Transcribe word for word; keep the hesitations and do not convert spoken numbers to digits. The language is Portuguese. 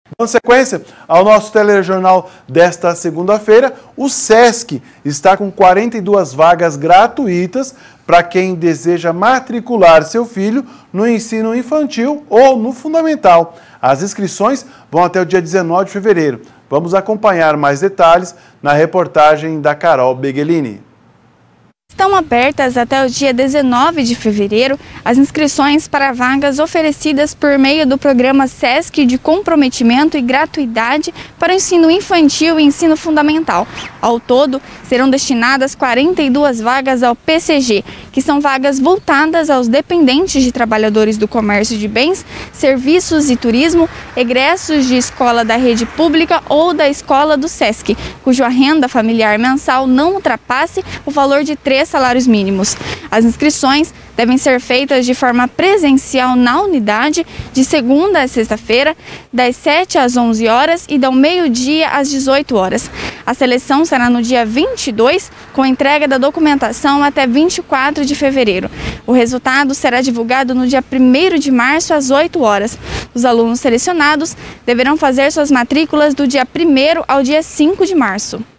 Dando sequência ao nosso telejornal desta segunda-feira, o SESC está com quarenta e duas vagas gratuitas para quem deseja matricular seu filho no ensino infantil ou no fundamental. As inscrições vão até o dia dezenove de fevereiro. Vamos acompanhar mais detalhes na reportagem da Carol Beguelini. Estão abertas até o dia dezenove de fevereiro as inscrições para vagas oferecidas por meio do programa SESC de comprometimento e gratuidade para o ensino infantil e ensino fundamental. Ao todo, serão destinadas quarenta e duas vagas ao P C G, que são vagas voltadas aos dependentes de trabalhadores do comércio de bens, serviços e turismo, egressos de escola da rede pública ou da escola do SESC, cuja renda familiar mensal não ultrapasse o valor de três salários mínimos. As inscrições devem ser feitas de forma presencial na unidade, de segunda a sexta-feira, das sete às onze horas e do meio-dia às dezoito horas. A seleção será no dia vinte e dois, com entrega da documentação até vinte e quatro de fevereiro. O resultado será divulgado no dia primeiro de março, às oito horas. Os alunos selecionados deverão fazer suas matrículas do dia primeiro ao dia cinco de março.